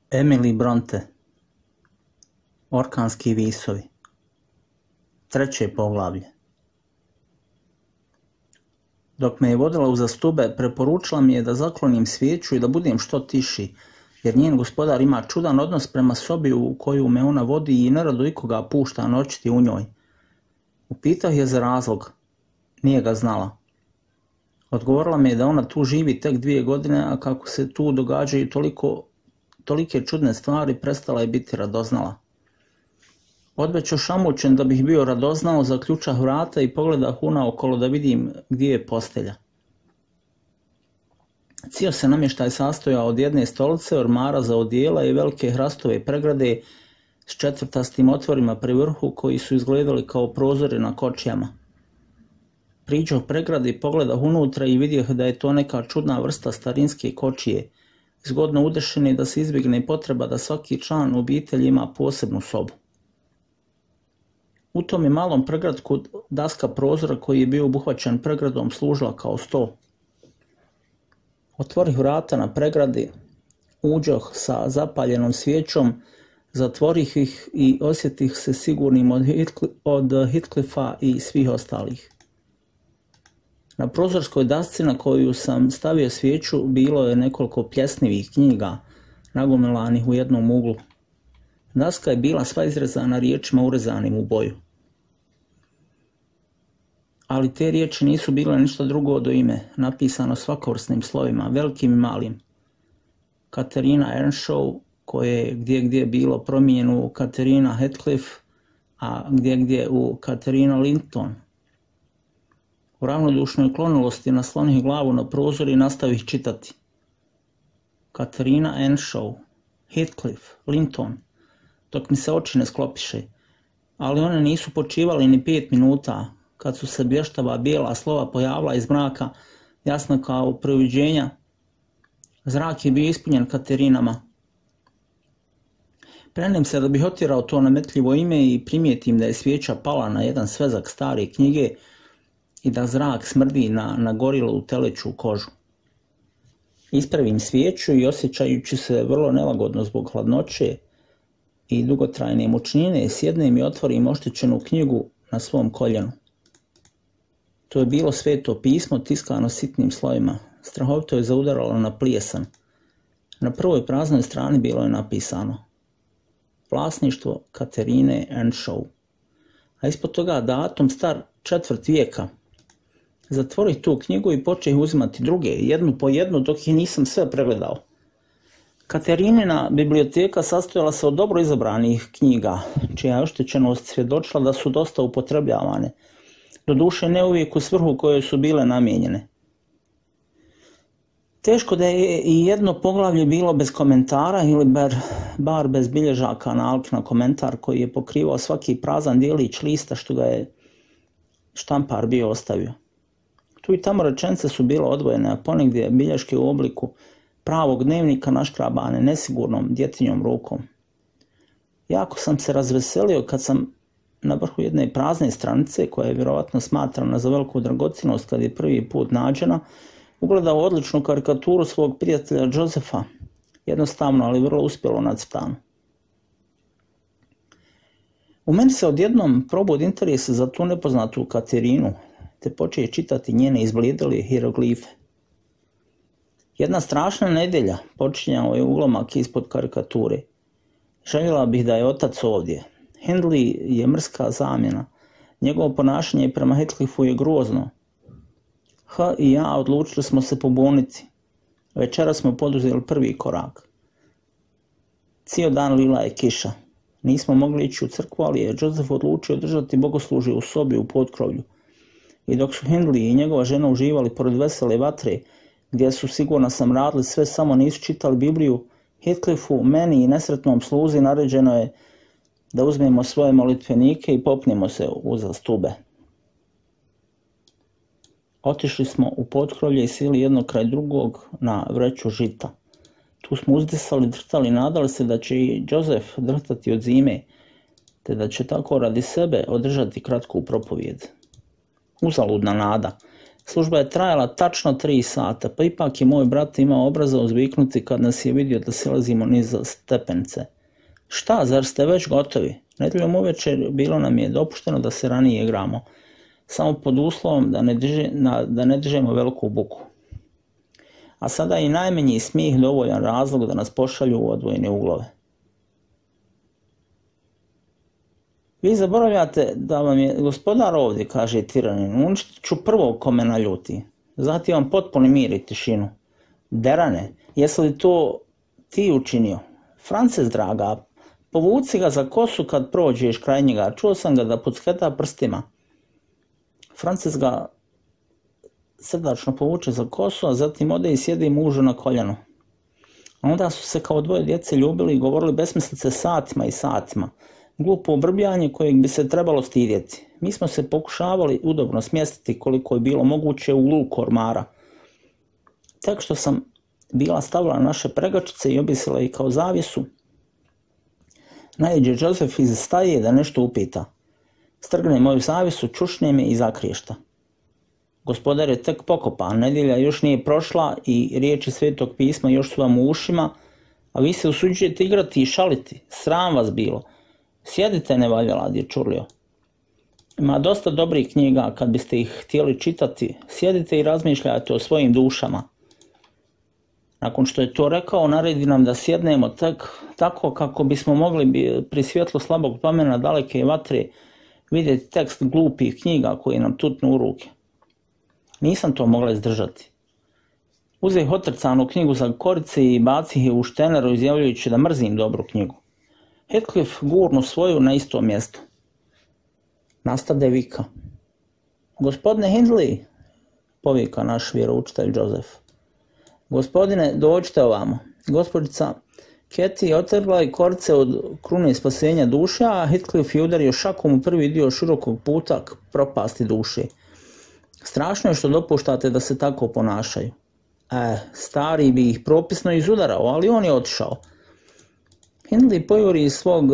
Emily Bronte. Orkanski visovi. 3. poglavlje. Dok me je vodila uza stube, preporučila mi je da zaklonim svijeću i da budem što tiši, jer njen gospodar ima čudan odnos prema sobi u koju me ona vodi i nerado ikoga pušta noćiti u njoj. Upitao je za razlog. Nije ga znala. Odgovorila mi je da ona tu živi tek 2 godine, a kako se tu događaju tolike čudne stvari, prestala je biti radoznala. Odveć ošamućen da bih bio radoznao, zaključah vrata i pogledah unaokolo da vidim gdje je postelja. Cijel se namještaj sastojao od jedne stolice, ormara za odijela i velike hrastove pregrade s 4-tastim otvorima pri vrhu koji su izgledali kao prozori na kočijama. Priđoh pregrade i pogledah unutra i vidio da je to neka čudna vrsta starinske kočije, zgodno udešene da se izbjegne potreba da svaki član obitelji ima posebnu sobu. U tom je malom pregradku daska prozora koji je bio obuhvaćen pregradom služila kao sto. Otvorih vrata na pregradi, uđoh sa zapaljenom svijećom, zatvorih ih i osjetih se sigurnim od Heathcliffa i svih ostalih. Na prozorskoj dasci na koju sam stavio svijeću bilo je nekoliko pljesnivih knjiga, nagomilanih u jednom uglu. Daska je bila sva izrezana riječima urezanim u boju. Ali te riječi nisu bile ništa drugo do ime, napisano svakovrsnim slovima, velikim i malim. Katerina Earnshaw, koje je gdje bilo promijenjeno u Katerina Heathcliff, a gdje u Katerina Linton. U ravnodušnoj klonulosti naslonih glavu na prozor i nastavih čitati. Katerina Earnshaw, Heathcliff, Linton, dok mi se oči ne sklopiše, ali one nisu počivali ni 5 minuta, kad su se blještava bijela slova pojavila iz mraka, jasno kao proviđenja. Zrak je bio ispunjen Katerinama. Prenem se da bih otjerao to nametljivo ime i primijetim da je svijeća pala na jedan svezak stare knjige i da zrak smrdi na gorilu teleću kožu. Ispravim svijeću i osjećajući se vrlo nelagodno zbog hladnoće i dugotrajne mučnine, sjednem i otvorim oštećenu knjigu na svom koljenu. To je bilo Sveto pismo tiskano sitnim slovima. Strahovito je zaudaralo na plijesan. Na prvoj praznoj strani bilo je napisano: vlasništvo Katerine Earnshaw. A ispod toga datum star 4. vijeka. Zatvorih tu knjigu i počeh uzimati druge, jednu po jednu, dok ih nisam sve pregledao. Katerinina biblioteka sastojala se od dobro izabranih knjiga, čija je oštećenost svjedočila da su dosta upotrebljavane, doduše ne uvijek u svrhu kojoj su bile namijenjene. Teško da je i jedno poglavlje bilo bez komentara ili bar bez bilježaka nalik na komentar koji je pokrivao svaki prazan dijelić lista što ga je štampar bio ostavio. Tu i tamo rečenice su bile odvojene, a ponegdje bilješke u obliku pravog dnevnika naškrabane nesigurnom djetinjom rukom. Jako sam se razveselio kad sam na vrhu jedne prazne stranice, koja je vjerovatno smatrana za veliku dragocjenost kad je prvi put nađena, ugledao odličnu karikaturu svog prijatelja Josefa, jednostavno ali vrlo uspjelo nacrtanu. U meni se odjednom probud interes za tu nepoznatu Katerinu, te počeje čitati njene izblijedele hieroglife. Jedna strašna nedjelja, počinjao je ulomak ispod karikature. Željela bih da je otac ovdje. Hindley je mrska zamjena. Njegovo ponašanje prema Heathcliffu je grozno. H i ja odlučili smo se pobuniti. Večera smo poduzeli prvi korak. Cijel dan lila je kiša. Nismo mogli ići u crkvu, ali je Joseph odlučio držati bogoslužje u sobi u potkrovlju. I dok su Hindley i njegova žena uživali pored vesele vatre, gdje su, sigurno sam, radili sve samo nisu čitali Bibliju, Heathcliffu, meni i nesretnom sluzi naređeno je da uzmemo svoje molitvenike i popnemo se uza stube. Otišli smo u potkrovlje i sjeli jedno kraj drugog na vreću žita. Tu smo uzdisali, drhtali, nadali se da će i Joseph drhtati od zime, te da će tako radi sebe održati kratku propovijed. Uzaludna nada. Služba je trajala tačno 3 sata, pa ipak je moj brat imao obraza uzviknuti kad nas je vidio da silazimo niz stepenice. Šta, zar ste već gotovi? Nedjeljom uvečer bilo nam je dopušteno da se ranije igramo, samo pod uslovom da ne dižemo veliku buku. A sada je i najmanji smijeh dovoljan razlog da nas pošalju u odvojene uglove. Vi zaboravljate da vam je gospodar ovdje, kaže tiranin, uništit ću prvog ko me naljuti. Zahtijevam potpuni mir i tišinu. Derane, jesi li to ti učinio? Frances, draga, povuci ga za kosu kad prođeš kraj njega, čuo sam ga da pucketa prstima. Frances ga srdačno povuče za kosu, a zatim ode i sjedi mužu na koljenu. A onda su se kao dvoje djece ljubili i govorili besmislice satima i satima. Glupo obrbljanje kojeg bi se trebalo stidjeti. Mi smo se pokušavali udobno smjestiti koliko je bilo moguće u luk ormara. Tek što sam bila stavila naše pregačice i objesila ih kao zavjesu, naiđe Joseph iz staje da nešto upita. Strgne moju zavjesu, čušne me i zakriješta. Gospodar je tek pokopan, nedjelja još nije prošla i riječi Svetog pisma još su vam u ušima, a vi se usuđujete igrati i šaliti. Sram vas bilo. Sjedite, nevaljala, dječurlio. Ima dosta dobrih knjiga, kad biste ih htjeli čitati, sjedite i razmišljajte o svojim dušama. Nakon što je to rekao, naredi nam da sjednemo tako kako bismo mogli pri svjetlu slabog plamena daleke vatre vidjeti tekst glupih knjiga koji nam tutnu u ruke. Nisam to mogla izdržati. Uzeh otrcanu knjigu za korice i bacih je u šteneru izjavljujući da mrzim dobru knjigu. Heathcliff gurnu svoju na isto mjesto. Nastade vika. Gospodine Hindley, povika naš vjeroučitelj Joseph. Gospodine, dođite ovamo. Gospođica Cathy je otrgla i korice od krune spasenja duše, a Heathcliff je udario šakom u prvi dio širokog puta k propasti duše. Strašno je što dopuštate da se tako ponašaju. Stari bi ih propisno izudarao, ali on je otišao. Hindley pojuri iz svog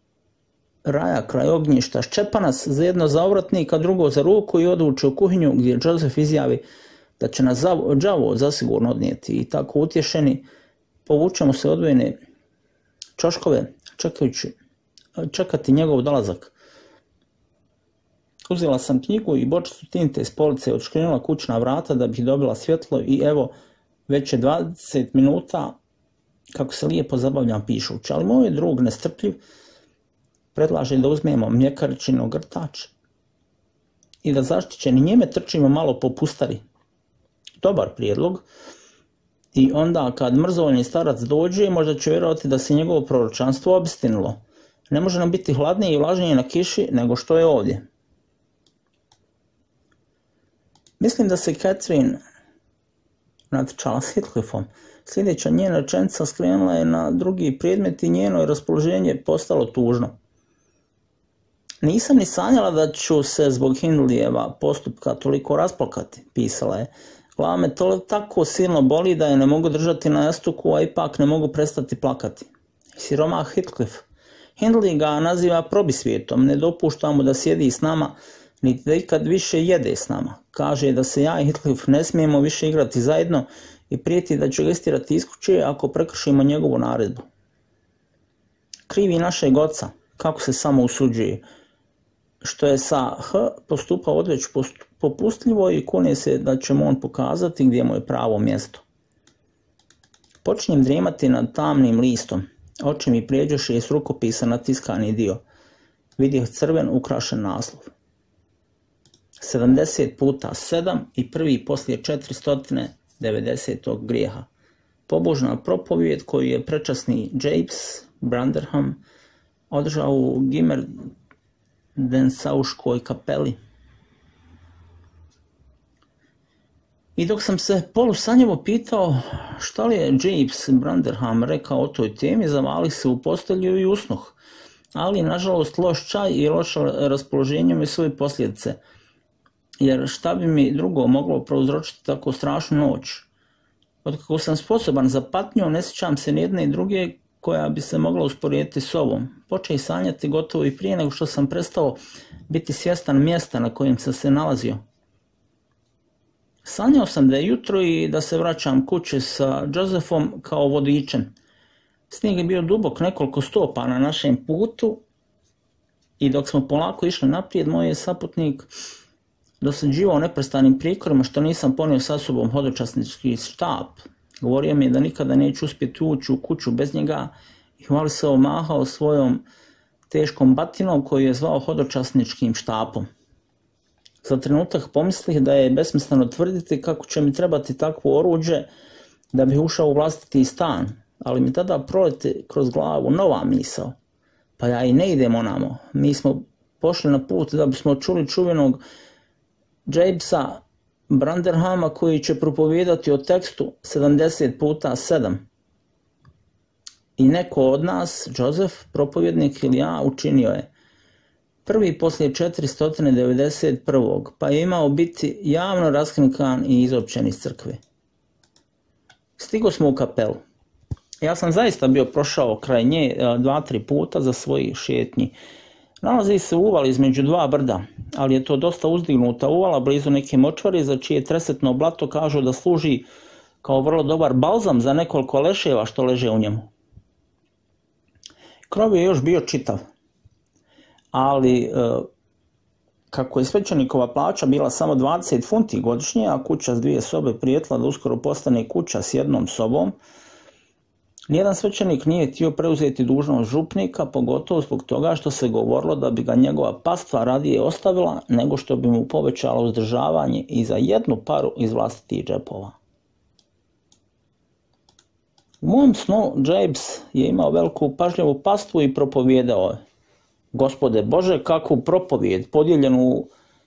raja kraj ognjišta, ščepa nas za jedno za ovratnik, a drugo za ruku i odvuče u kuhinju gdje Joseph izjavi da će nas đavo zasigurno odnijeti i tako utješeni povučemo se odvojene čoškove čekati njegov dolazak. Uzela sam knjigu i bočicu tinte iz police, odškrinula kućna vrata da bih dobila svjetlo i evo, već je 20 minuta kako se lijepo zabavljam pišući, ali moj drug nestrpljiv predlaže da uzmemo mljekaričin ogrtač i da zaštićeni njime trčimo malo po pustari. Dobar prijedlog. I onda kad mrzovoljni starac dođe, možda će vjerovati da se njegovo proročanstvo obistinilo. Ne može nam biti hladnije i vlažnije na kiši nego što je ovdje. Mislim da se Catherine natječala s Heathcliffom. Sljedeća njena rečenica skrenula je na drugi predmet i njeno je raspoloženje postalo tužno. Nisam ni sanjala da ću se zbog Hindleyjeva postupka toliko rasplakati, pisala je. Glava me tako silno boli da je ne mogu držati na jastuku, a ipak ne mogu prestati plakati. Siromah Heathcliff. Hindley ga naziva probisvijetom, ne dopušta mu da sjedi s nama, niti da ikad više jede s nama. Kaže da se ja i Heathcliff ne smijemo više igrati zajedno i prijeti da će ga istirati iz kuće ako prekršimo njegovu naredbu. Krivi našeg oca, kako se samo usuđuje, što je sa postupao odveć popustljivo i kune se da će mu on pokazati gdje mu je pravo mjesto. Počinjem drijemati nad tamnim listom. Oči mi prijeđoše iz rukopisa na tiskani dio. Vidjeh crven ukrašen naslov. 70 puta 7 i prvi poslije 490. grijeha. Pobožna propovijed koju je prečasni James Branderham održao u Gimmerdensauškoj kapeli. I dok sam se polusanjevo pitao šta li je James Branderham rekao o toj temi, zavalih se u postelju i usnuh. Ali, nažalost, loš čaj i loše raspoloženje mi svoje posljedice. Jer šta bi mi drugo moglo prouzročiti tako strašnu noć? Otkako sam sposoban za patnju, ne sjećam se nijedne i druge koja bi se mogla usporediti s ovom. Počeo sanjati gotovo i prije nego što sam prestao biti svjestan mjesta na kojem sam se nalazio. Sanjao sam da je jutro i da se vraćam kući sa Josefom kao vodičem. Snijeg je bio dubok nekoliko stopa na našem putu i dok smo polako išli naprijed, moj je saputnik dosađivao neprestanim prijekorima što nisam ponio sa sobom hodočasnički štap. Govorio mi je da nikada neću uspjeti ući u kuću bez njega i hvalisao mahao svojom teškom batinom koju je zvao hodočasničkim štapom. Za trenutak pomislih da je besmisleno tvrditi kako će mi trebati takvo oruđe da bih ušao u vlastiti stan, ali mi tada proleti kroz glavu nova misao. Pa ja i ne idem onamo. Mi smo pošli na put da bismo čuli čuvenog Jabesa Branderhama koji će propovijedati o tekstu 70 puta 7. I neko od nas, Joseph, propovjednik ili ja, učinio je. Prvi poslije 491. pa je imao biti javno raskrinkan i izopćen iz crkve. Stigo smo u kapelu. Ja sam zaista bio prošao kraj nje 2-3 puta za svojih šetnji. Nalazi se uval između dva brda, ali je to dosta uzdignuta uvala blizu neke močvare za čije tresetno blato kažu da služi kao vrlo dobar balzam za nekoliko leševa što leže u njemu. Krov je još bio čitav, ali kako je svećenikova plaća bila samo 20 funti godišnje, a kuća s 2 sobe prijetila da uskoro postane kuća s 1 sobom, nijedan svećenik nije htio preuzeti dužnost župnika, pogotovo zbog toga što se govorilo da bi ga njegova pastva radije ostavila nego što bi mu povećala uzdržavanje i za 1 paru iz vlastitih džepova. U mom snu Jabes je imao veliku pažljivu pastvu i propovijedao je: Gospode Bože, kakvu propovijed, podijeljenu u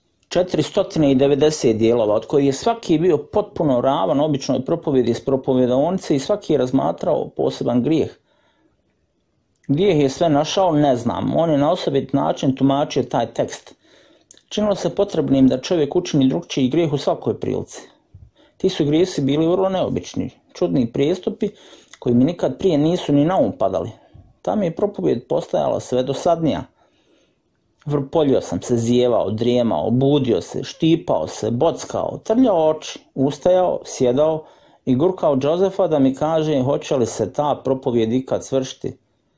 490 dijelova, od kojih je svaki bio potpuno ravan običnoj propovjedi iz propovjedaonice i svaki je razmatrao poseban grijeh. Gdje je sve našao, ne znam. On je na osobit način tumačio taj tekst. Činilo se potrebnim da čovjek učini drugčiji grijeh u svakoj prilici. Ti su grijesi bili vrlo neobični, čudni prijestupi koji mi nikad prije nisu ni na um padali. Ta mi je propovjed postajala sve dosadnija. Vrpoljio sam se, zijevao, drijemao, budio se, štipao se, bockao, trljao oči, ustajao, sjedao i gurkao Josefa da mi kaže hoće li se ta propovjed ikad svršiti.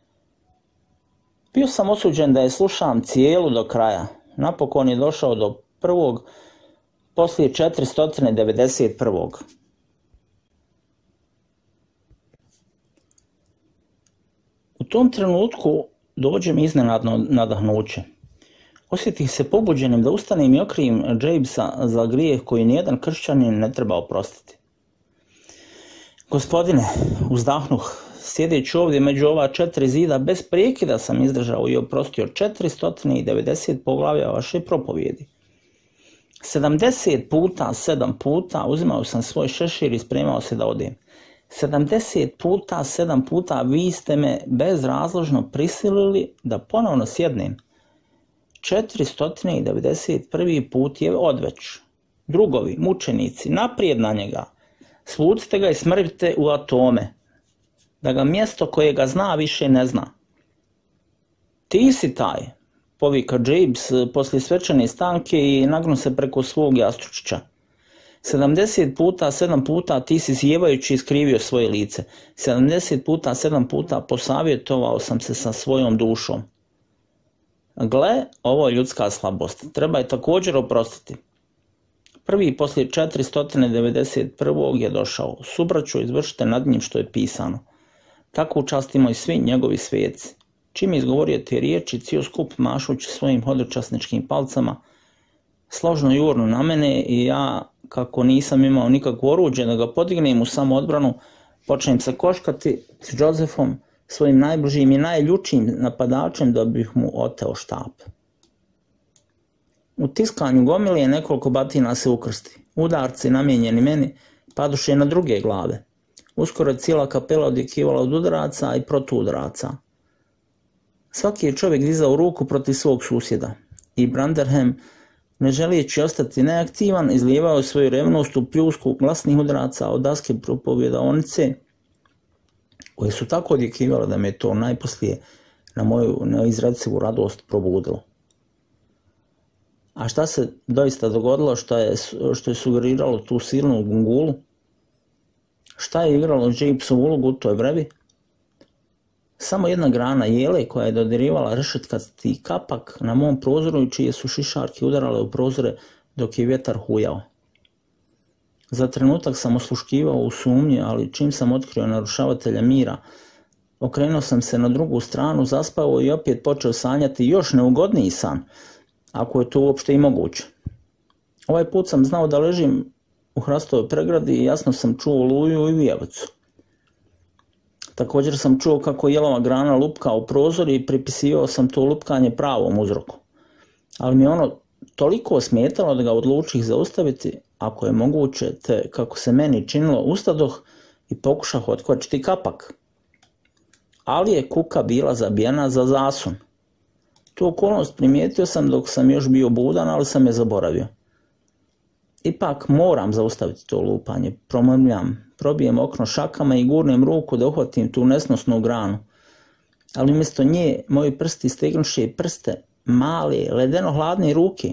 Bio sam osuđen da je slušam cijelu do kraja. Napokon je došao do prvog poslije 491. U tom trenutku dođe mi iznenadno nadahnuće. Osjetih se pobuđenim da ustanem i okrijem Jabesa za grijeh koji nijedan kršćanin ne treba oprostiti. Gospodine, uzdahnuh, sjedeći ovdje među ova 4 zida, bez prekida sam izdržao i oprostio 490 poglavlja vaše propovjedi. 70 puta 7 puta uzimao sam svoj šešir i spremao se da odem. 70 puta 7 puta vi ste me bezrazložno prisilili da ponovno sjednem. 491. put je odveć. Drugovi, mučenici, naprijed na njega. Svucite ga i smrvite u atome, da ga mjesto koje ga zna više ne zna. Ti si taj, povika Jabes poslije svečane stanke i nagnu se preko svog jastučića. 70 puta 7 puta ti si zijevajući iskrivio svoje lice. 70 puta 7 puta posavjetovao sam se sa svojom dušom. Gle, ovo je ljudska slabost. Treba je također oprostiti. Prvi poslije 491. je došao. Subraću, izvršite nad njim što je pisano. Tako učastimo i svi njegovi svijeci. Čim je izgovorio te riječi, cijel skup mašući svojim hodočasničkim palcama, složno jurnu na mene i ja, kako nisam imao nikakvo oruđe da ga podignem u samoodbranu, počnem se koškati s Josephom, svojim najbližim i najljučijim napadačem da bih mu oteo štap. U tiskanju gomilije nekoliko batina se ukrsti. Udarci namijenjeni meni paduše na druge glave. Uskoro je cijela kapela odjekivala od udaraca i protuudaraca. Svaki je čovjek dizao ruku protiv svog susjeda i Branderham, ne želijeći ostati neaktivan, izlijevao svoju revnost u pljusku glasnih udaraca od daske propovjedaonice, koje su tako odjekivale da me to najposlije na moju neizrecivu radost probudilo. A šta se doista dogodilo što je sugeriralo tu silnu gungulu? Šta je igralo Jeepesovu ulogu u toj vrevi? Samo jedna grana jele koja je dodirivala rešetkasti kapak na mom prozoru i čije su šišarke udarale u prozore dok je vjetar hujao. Za trenutak sam osluškivao u sumnji, ali čim sam otkrio narušavatelja mira, okrenuo sam se na drugu stranu, zaspao i opet počeo sanjati još neugodniji san, ako je to uopšte i moguće. Ovaj put sam znao da ležim u hrastovoj pregradi i jasno sam čuo oluju i vijavicu. Također sam čuo kako jelova grana lupka u prozor i pripisivao sam to lupkanje pravom uzroku. Ali mi je ono toliko smetalo da ga odlučih zaustaviti, ako je moguće, te kako se meni činilo ustadoh i pokušah otkvačiti kapak. Ali je kuka bila zabijena za zasun. Tu okolnost primijetio sam dok sam još bio budan, ali sam je zaboravio. Ipak moram zaustaviti to lupanje, promrmljam, probijem okno šakama i gurnem ruku da uhvatim tu nesnosnu granu. Ali umjesto nje, moji prsti stegnuše prste, male, ledeno hladne ruke.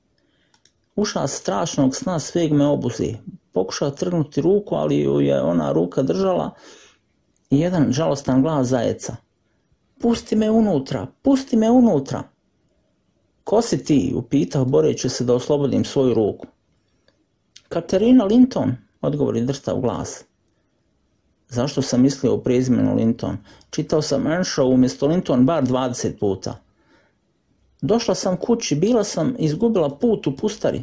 Ušas strašnog sna sveg me obuzi. Pokušao trgnuti ruku, ali ju je ona ruka držala i jedan žalostan glas zajeca. Pusti me unutra, pusti me unutra. Ko si ti? Upitao boreći se da oslobodim svoju ruku. Katerina Linton, odgovori drstav glas. Zašto sam mislio u prezimenu Linton? Čitao sam Earnshaw umjesto Linton bar 20 puta. Došla sam kući, bila sam izgubila put u pustari.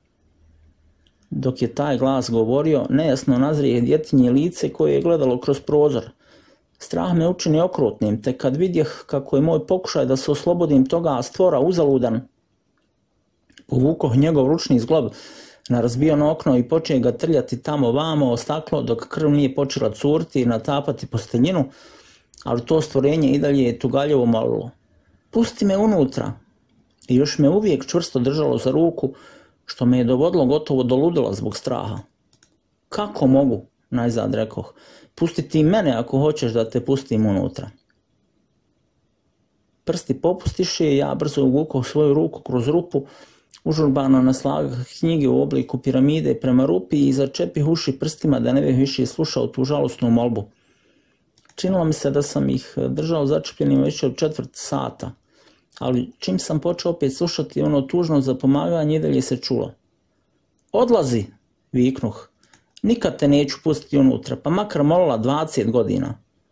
Dok je taj glas govorio, nejasno nazrije djetinje lice koje je gledalo kroz prozor. Strah me učini okrutnim, te kad vidjeh kako je moj pokušaj da se oslobodim toga stvora uzaludan, povukoh njegov ručni zglob na razbijeno okno i počeo ga trljati tamo vamo o staklo dok krv nije počela curiti i natapati posteljinu, ali to stvorenje i dalje je tugaljevo molilo. Pusti me unutra! I još me uvijek čvrsto držalo za ruku, što me je dovodilo gotovo do ludila zbog straha. Kako mogu, najzad rekoh, pustiti mene ako hoćeš da te pustim unutra. Prsti popustiše i ja brzo uvukoh svoju ruku kroz rupu, užurbano naslagah knjige u obliku piramide prema rupi i začepih uši prstima da ne bih više slušao tu žalosnu molbu. Činilo mi se da sam ih držao začepljenim više od 1/4 sata, ali čim sam počeo opet slušati ono tužno zapomaganje i dalje se čulo. Odlazi, viknuh. Nikad te neću pustiti unutra, pa makar molila 20 godina.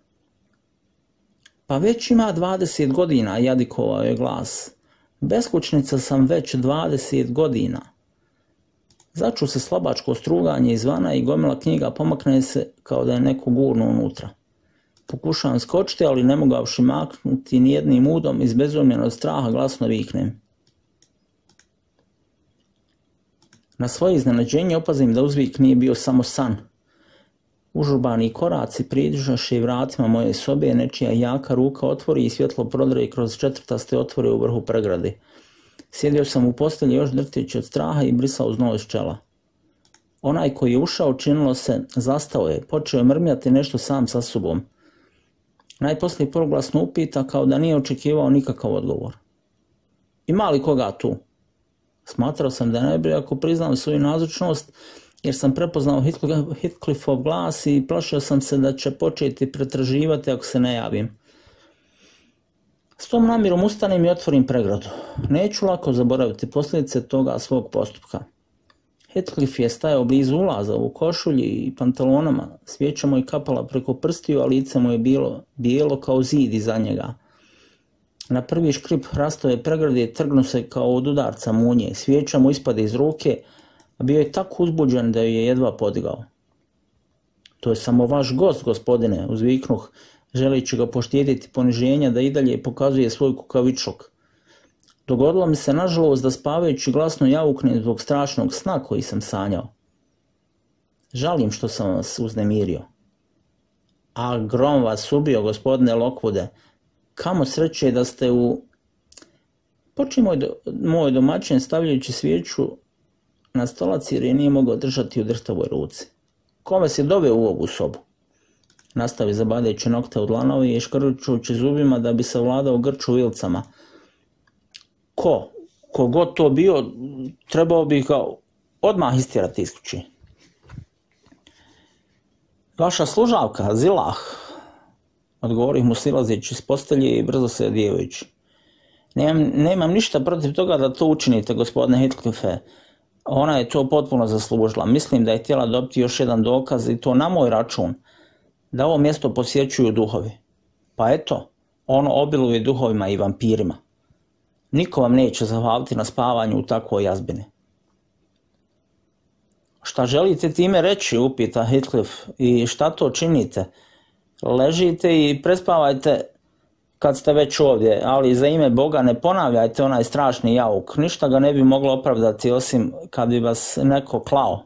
Pa već ima 20 godina, jadikovao je glas. Beskućnica sam već 20 godina. Začu se slabačko struganje izvana i gomila knjiga pomakne se kao da je neko gurno unutra. Pokušavam skočiti, ali ne mogavši maknuti nijednim udom, izbezumljen od straha glasno viknem. Na svoje iznenađenje opazim da uzvik nije bio samo san. Užurbani koraci priđaše vratima moje sobe, nečija jaka ruka otvori i svjetlo prodre kroz 4 otvore u vrhu pregrade. Sjedio sam u postelji još drhteći od straha i brisao znoj s čela. Onaj koji je ušao, činilo se, zastao je, počeo je mrmljati nešto sam sa sobom. Najposlije poluglasno upita kao da nije očekivao nikakav odgovor. Ima li koga tu? Smatrao sam da je najbolje ako priznam svoju nazočnost, jer sam prepoznao Heathcliffov glas i plašio sam se da će početi pretraživati ako se ne javim. S tom namjerom ustanem i otvorim pregradu. Neću lako zaboraviti posljedice toga svog postupka. Heathcliff je stajao blizu ulaza u košulji i pantalonama, svijeća mu je kapala preko prstiju, a lice mu je bilo bijelo kao zid iza njega. Na prvi škrip hrastove pregrade trgnu se kao od udarca munje, svijeća mu ispade iz ruke, a bio je tako uzbuđen da ju je jedva podigao. To je samo vaš gost, gospodine, uzviknuh, želeći ga poštediti poniženja da i dalje pokazuje svoj kukavičluk. Dogodilo mi se nažalost da spavajući glasno jauknem zbog strašnog sna koji sam sanjao. Žalim što sam vas uznemirio. A grom vas ubio, gospodine Lockwoode. Kamo sreće da ste u... Počeo moj domaćin stavljajući svijeću na stolac jer je nije mogao držati u drhtavoj ruci. Ko vas je doveo u ovu sobu? Nastavi zabadajući nokte u dlanovi i škrčući zubima da bi se vladao grču vilcama. Ko? kogod to bio, trebao bi ga odmah istjerati isključi. Vaša služavka, Zilah, odgovorih mu silazeći s postelje i brzo se odjevajući. Nemam ništa protiv toga da to učinite, gospodine Heathcliffe. Ona je to potpuno zaslužila. Mislim da je htjela dobiti još jedan dokaz i to na moj račun, da ovo mjesto posjećuju duhovi. Pa eto, ono obiluje duhovima i vampirima. Niko vam neće zahvaliti na spavanju u takvoj jazbini. Šta želite time reći, upita Heathcliff, i šta to činite? Ležite i prespavajte kad ste već ovdje, ali za ime Boga ne ponavljajte onaj strašni jauk. Ništa ga ne bi moglo opravdati osim kad bi vas neko klao.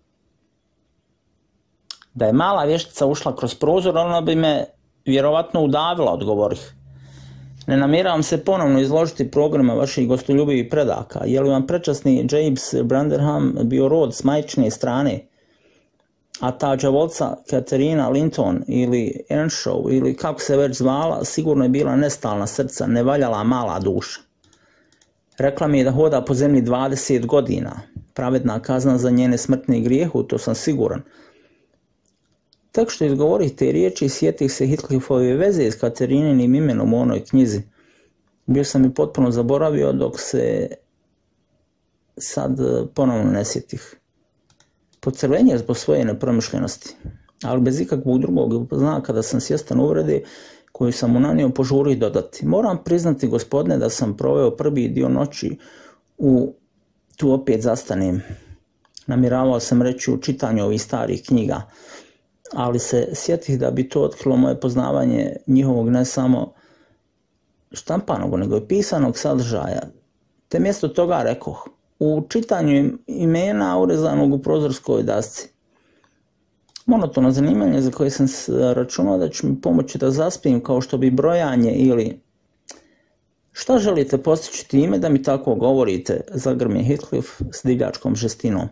Da je mala vještica ušla kroz prozor, ona bi me vjerovatno udavila, odgovorih. Ne namjeravam se ponovno izložiti programima vaših gostoljubivih predaka. Je li vam prečasni James Branderham bio rod s majčine strane? A ta đavolca Katerina Linton ili Earnshaw ili kako se već zvala, sigurno je bila nestalna srca, nevaljala mala duša. Rekla mi je da hoda po zemlji 20 godina. Pravedna kazna za njene smrtne grijehu, to sam siguran. Tek što izgovorih te riječi, sjetih se Heathcliffove veze s Katerininim imenom u onoj knjizi. Bio sam i potpuno zaboravio, dok se sad ponovno ne sjetih. Pocrvenio je zbog svoje nepromišljenosti, ali bez ikakvog drugog znaka da sam svjestan uvrede koju sam mu nanio, požurih dodati. Moram priznati, gospodine, da sam proveo prvi dio noći tu opet zastanem. Namjeravao sam reći u čitanju ovih starih knjiga, ali se sjetih da bi to otkrilo moje poznavanje njihovog ne samo štampanog, nego i pisanog sadržaja. Te mjesto toga rekoh, u čitanju imena urezanog u prozorskoj dasci. Monotono zanimanje za koje sam računao da će mi pomoći da zaspijem, kao što bi brojanje ili... Šta želite postići time da mi tako govorite, zagrmi Heathcliff s divljačkom žestinom.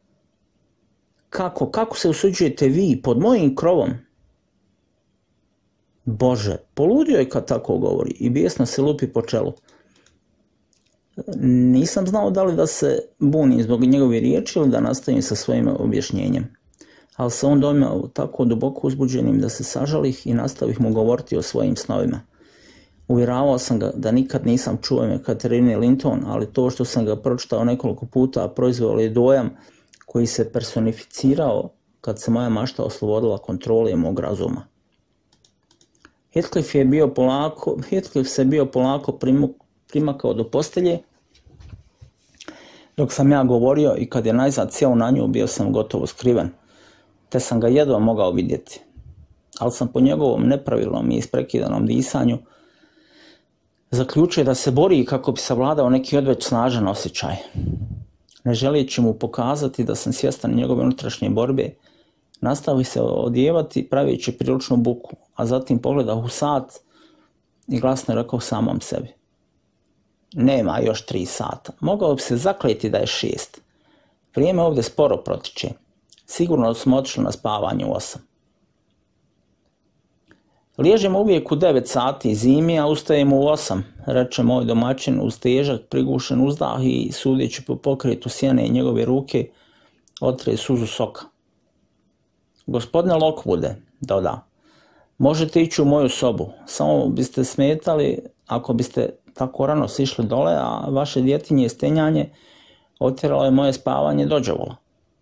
Kako se usuđujete vi pod mojim krovom? Bože, poludio je kad tako govori i bijesno se lupi po čelu. Nisam znao da li da se bunim zbog njegove riječi ili da nastavim sa svojim objašnjenjem. Ali se on dojmao tako duboko uzbuđenim da se sažalih i nastavih mu govoriti o svojim snovima. Uvjeravao sam ga da nikad nisam čuo ime Katerine Linton, ali to što sam ga pročitao nekoliko puta proizveo je dojam koji se personificirao kad se moja mašta oslobodila kontrole mog razuma. Heathcliff se bio polako primakao do postelje, dok sam ja govorio, i kad je najzad sjeo na nju, bio sam gotovo skriven, te sam ga jedva mogao vidjeti. Ali sam po njegovom nepravilnom i isprekidanom disanju zaključio da se bori kako bi savladao neki odveć snažan osjećaj. Ne želeći mu pokazati da sam svjestan njegove unutrašnje borbe, nastavi se odjevati pravići priličnu buku, a zatim pogledao u sat i glasno rekao samom sebi. Nema još 3 sata. Mogao bi se zakleti da je 6. Vrijeme ovdje sporo protiče. Sigurno smo otišli na spavanje u 8. Liježemo uvijek u 9 sati zimi, a ustajemo u 8, reče moj domaćin uz težak prigušen uzdah i, sudeći po pokretu sjene njegove ruke, otre suzu soka. Gospodine Lockwoode, doda, možete ići u moju sobu, samo biste smetali ako biste tako rano sišli dole, a vaše djetinje stenjanje otjeralo je moje spavanje dođavola.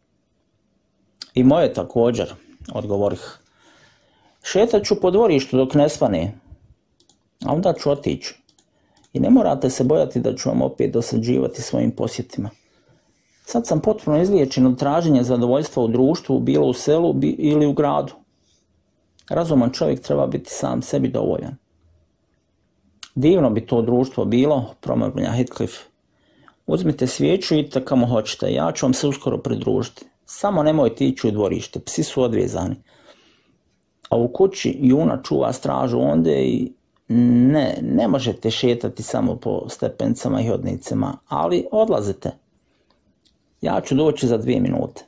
I moje također, odgovorih. Šetat ću po dvorištu dok ne svane, a onda ću otići. I ne morate se bojati da ću vam opet dosađivati svojim posjetima. Sad sam potpuno izliječen od traženja zadovoljstva u društvu, bilo u selu ili u gradu. Razuman čovjek treba biti sam sebi dovoljan. Divno bi to društvo bilo, promrmlja Heathcliff. Uzmite svijeću i idite kamo hoćete, ja ću vam se uskoro pridružiti. Samo nemojte ići u dvorište, psi su odvezani. A u kući Juna čuva stražu ondje i ne možete šetati samo po stepencama i hodnicima, ali odlazite. Ja ću doći za 2 minute.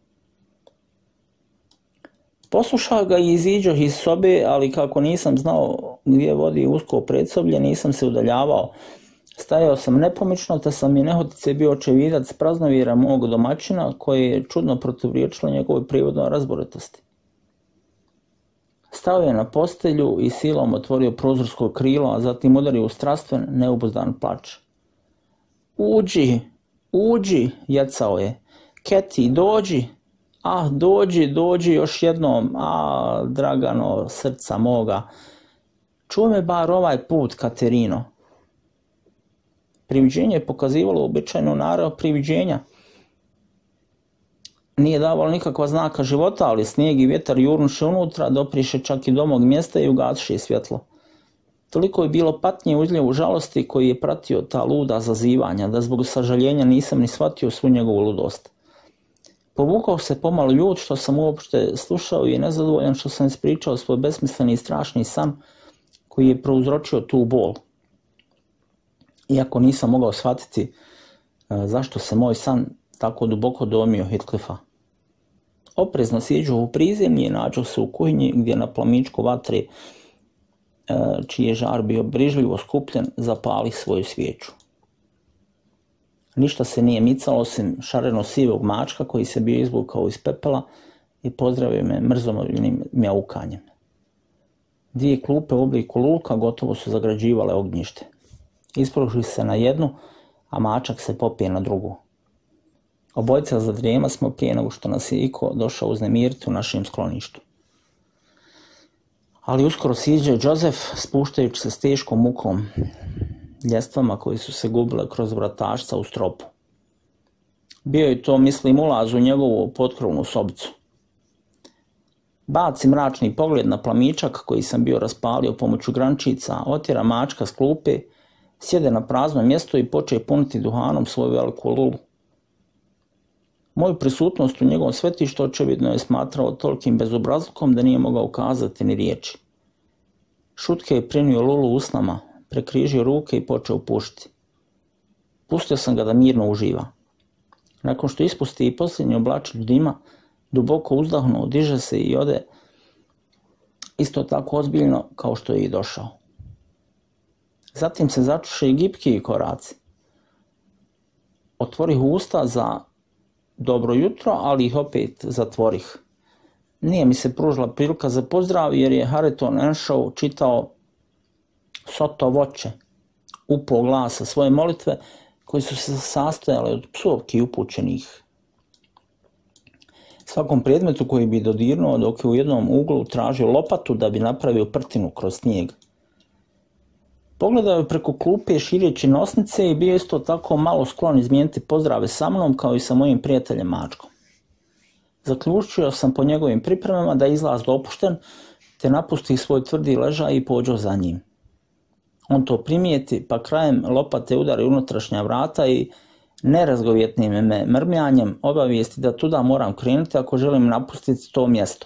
Poslušao ga i iziđoh iz sobe, ali kako nisam znao gdje vodi usko predsoblje, nisam se udaljavao Stajao sam nepomično, te sam i nehotice bio očevidac praznovjera mog domaćina, koje je čudno protivriječilo njegovoj prirodnoj razboritosti. Stao je na postelju i silom otvorio prozorsko krilo, a zatim udario u strastven, neubuzdan plač. Uđi, jecao je. Keti, dođi. Dođi još jednom. Dragano, srca moga. Čuj me bar ovaj put, Katerino. Priviđenje je pokazivalo običajnu narav priviđenja. Nije davalo nikakva znaka života, ali snijeg i vjetar jurnuše unutra, dopriše čak i do mog mjesta i ugasiše svjetlo. Toliko je bilo patnje u uzljevu žalosti koji je pratio ta luda zazivanja, da zbog sažaljenja nisam ni shvatio svu njegovu ludost. Povukao se pomalo ljut što sam uopšte slušao i nezadovoljan što sam ispričao svoj besmisleni i strašni san koji je prouzročio tu bol. Iako nisam mogao shvatiti zašto se moj san tako duboko domio Heathcliffa. Oprezno siđu u prizemlje i nađu se u kuhinji gdje na plamičku vatre, čiji je žar bio brižljivo skupljen, zapali svoju svijeću. Ništa se nije micalo osim šareno-sivog mačka koji se bio izvukao iz pepela i pozdravio me mrzomoljnim mjaukanjem. 2 klupe u obliku lulka gotovo su zagrađivale ognjište. Ispružili se na jednu, a mačak se popije na drugu. Obojica zadrijema smo prije nego što nas je iko došao uznemiriti u našem skloništu. Ali uskoro siđe Joseph, spuštajući se s teškom mukom, ljestvama koji su se gubile kroz vratašca u stropu. Bio je to, mislim, ulaz u njegovu potkrovnu sobicu. Baci mračni pogled na plamičak koji sam bio raspalio pomoću grančica, otjera mačka s klupe, sjede na prazno mjesto i poče puniti duhanom svoju veliku lulu. Moju prisutnost u njegovom svetištu očevidno je smatrao tolikim bezobrazlukom da nije mogao kazati ni riječi. Šutke je prinio lulu usnama, prekrižio ruke i počeo pušiti. Pustio sam ga da mirno uživa. Nakon što ispusti i posljednji oblačić dima, duboko uzdahnuo, diže se i ode isto tako ozbiljno kao što je i došao. Zatim se začuše i gipkiji koraci. Otvorih usta za dobro jutro, ali ih opet zatvorih. Nije mi se pružila prilika za pozdrav jer je Hareton Earnshaw čitao Soto voće, upao glasa svoje molitve koje su se sastojale od psovki upućenih svakom predmetu koji bi dodirnuo dok je u jednom uglu tražio lopatu da bi napravio prtinu kroz snijeg. Pogledao je preko klupe šireći nosnice i bio isto tako malo sklon izmijeniti pozdrave sa mnom kao i sa mojim prijateljem mačkom. Zaključio sam po njegovim pripremama da je izlaz dopušten, te napusti svoj tvrdi ležaj i pođo za njim. On to primijeti, pa krajem lopate udari unutrašnja vrata i nerazgovjetnim me mrmljanjem obavijesti da tuda moram krenuti ako želim napustiti to mjesto.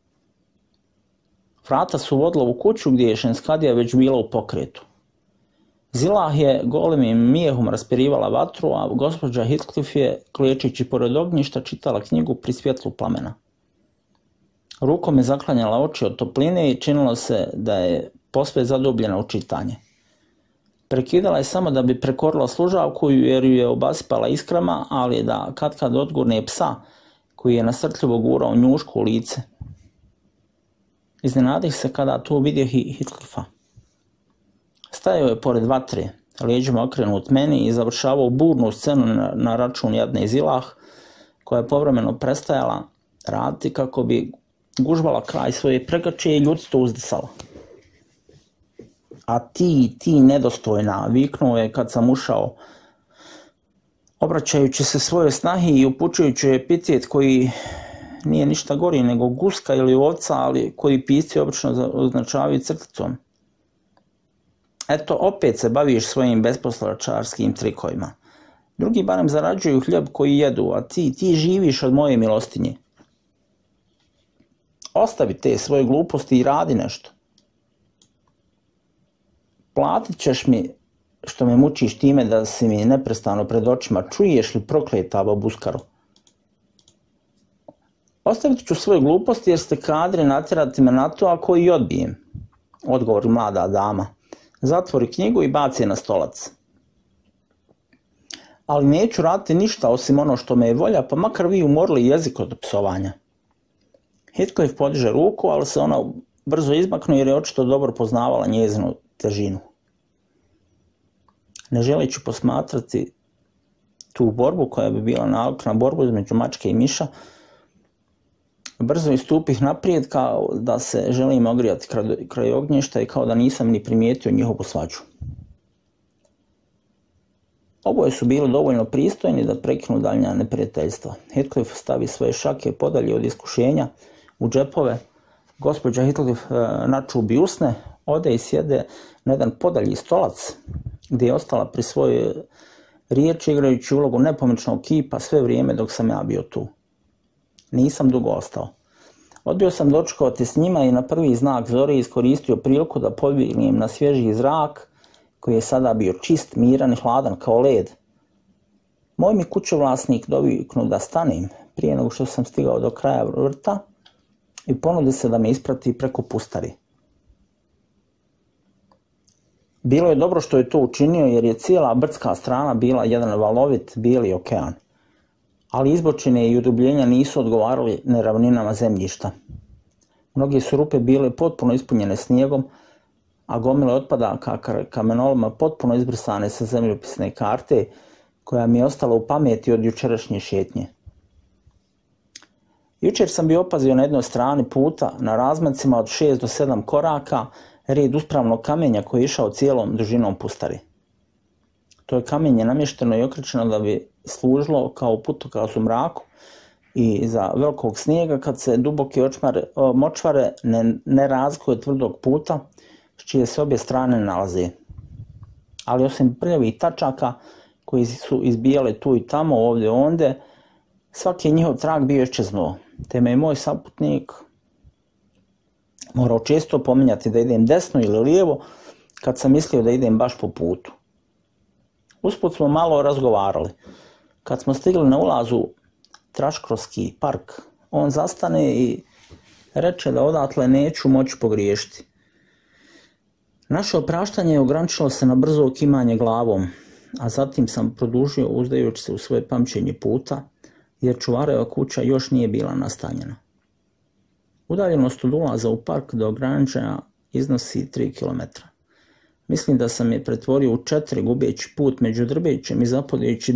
Vrata su vodila u kuću gdje je Šenskadija već bila u pokretu. Zilah je golemim mijehom raspirivala vatru, a gospođa Heathcliff je, kliječeći pored ognjišta, čitala knjigu pri svjetlu plamena. Rukom je zaklanjala oči od topline i činilo se da je posve zadubljena u čitanje. Prekidala je samo da bi prekorila služavku jer ju je obasipala iskrama, ali da katkad odgurne psa koji je nasrtljivo gurao njušku u lice. Iznenadih se kada tu vidjeh i Heathcliffa. Stajao je pored vatre, leđima okrenut meni i završavao burnu scenu na račun jadne Zilah, koja je povremeno prestajala raditi kako bi gužvala kraj svoje pregače i ljudstvo uzdisala. A ti nedostojna, viknuo je kad sam ušao, obraćajući se svojoj snahi i upućujući epitet koji nije ništa gori nego guska ili ovca, ali koji pisci obično označavaju crticom. Eto, opet se baviš svojim besposlačarskim trikovima. Drugi barem zarađuju hljeb koji jedu, a ti živiš od moje milostinje. Ostavi te svoje gluposti i radi nešto. Platit ćeš mi što me mučiš time da si mi neprestano pred očima, čuješ li prokleta babuskaro? Ostavit ću svoje gluposti jer ste kadri natjerati me na to ako i odbijem, odgovori mlada dama. Zatvori knjigu i baci je na stolac. ali neću raditi ništa osim ono što me je volja, pa makar vi umorili jezik od psovanja. Heathcliff podiže ruku, ali se ona brzo izmaknu jer je očito dobro poznavala njezinu težinu. Ne želeći posmatrati tu borbu koja bi bila nalik na borbu između mačke i miša, brzo istupih naprijed kao da se želim ogrijati kraj ognjišta i kao da nisam ni primijetio njihovu svađu. Oboje su bili dovoljno pristojni da prekinu daljnja neprijateljstva. Heathcliff stavi svoje šake podalje od iskušenja u džepove. Gospođa Heathcliff načubi usne, ode i sjede na jedan podalji stolac gdje je ostala pri svojoj riječi igrajući ulogu nepomičnog kipa sve vrijeme dok sam ja bio tu. Nisam dugo ostao. Odbio sam dočekovati s njima i na prvi znak zore iskoristio priliku da pobjegnem na svježi zrak koji je sada bio čist, miran i hladan kao led. Moj mi kućovlasnik doviknu da stanem prije nego što sam stigao do kraja vrta i ponudi se da me isprati preko pustari. Bilo je dobro što je to učinio jer je cijela brdska strana bila jedan valovit bijeli okean, ali izbočine i udubljenja nisu odgovarali neravninama zemljišta. Mnoge su rupe bile potpuno ispunjene snijegom, a gomile otpadaka kamenoloma potpuno izbrisane sa zemljopisne karte koja mi je ostala u pameti od jučerašnje šetnje. Jučer sam bio opazio na jednoj strani puta na razmacima od 6 do 7 koraka red uspravnog kamenja koji je išao cijelom dužinom pustari. To je kamenje namješteno i okrečeno da bi služilo kao putokaz u mraku i za velikog snijega kad se duboke močvare ne razlikuju od tvrdog puta s čije se obje strane nalaze. Ali osim prljavih tačaka koji su izbijali tu i tamo, ovdje onde, svaki je njihov trag bio iščeznuo, te me je moj saputnik morao često pominjati da idem desno ili lijevo kad sam mislio da idem baš po putu. Usput smo malo razgovarali. Kad smo stigli na ulazu Traškrovski park, on zastane i reče da odatle neću moći pogriješiti. Naše opraštanje ograničilo se na brzo kimanje glavom, a zatim sam produžio uzdajući se u svoje pamćenje puta, jer čuvareva kuća još nije bila nastanjena. Udaljenost od ulaza u park do ograničenja iznosi 3 km. Mislim da sam je pretvorio u 4 gubeći put među drvećem i zapodajući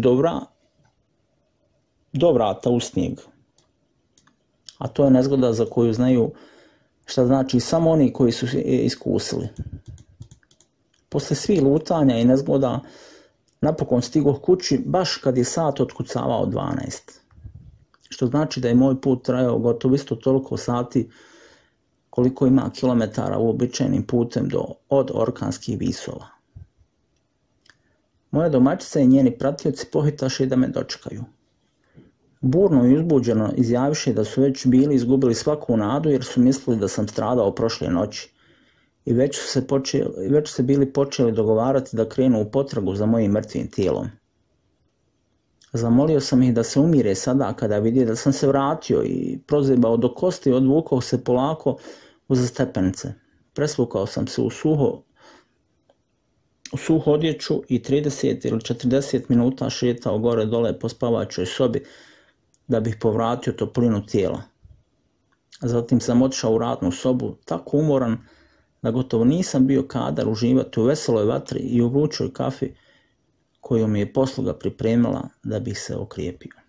do vrata u snijeg. A to je nezgoda za koju znaju šta znači samo oni koji su je iskusili. Poslije svih lutanja i nezgoda napokon stigoh kući baš kad je sat otkucavao 12. Što znači da je moj put trajao gotovo isto toliko sati koliko ima kilometara uobičajenim putem od Orkanskih visova. Moje domaćice i njeni pratioci pohitaše da me dočekaju. Burno i uzbuđeno izjaviše da su već bili izgubili svaku nadu jer su mislili da sam stradao prošle noći i već su se bili počeli dogovarati da krenu u potragu za mojim mrtvim tijelom. Zamolio sam ih da se umire sada kada vidi da sam se vratio i prozebao do kosti i odvukao se polako uza stepenice. Presvukao sam se u suhu odjeću i 30 ili 40 minuta šetao gore dole po spavačoj sobi da bih povratio toplinu tijela. Zatim sam otišao u radnu sobu tako umoran da gotovo nisam bio kadar uživati u veseloj vatri i u vrućoj kafi koju mi je posluga pripremila da bih se okrijepio.